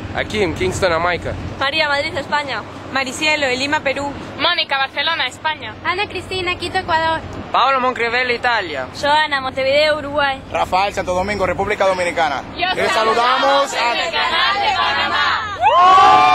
Aquí en Kingston, Jamaica. María, Madrid, España. Maricielo, en Lima, Perú. Mónica, Barcelona, España. Ana Cristina, Quito, Ecuador. Pablo, Moncrevel, Italia. Joana, Montevideo, Uruguay. Rafael, Santo Domingo, República Dominicana. Y os Les saludamos en el canal de Panamá.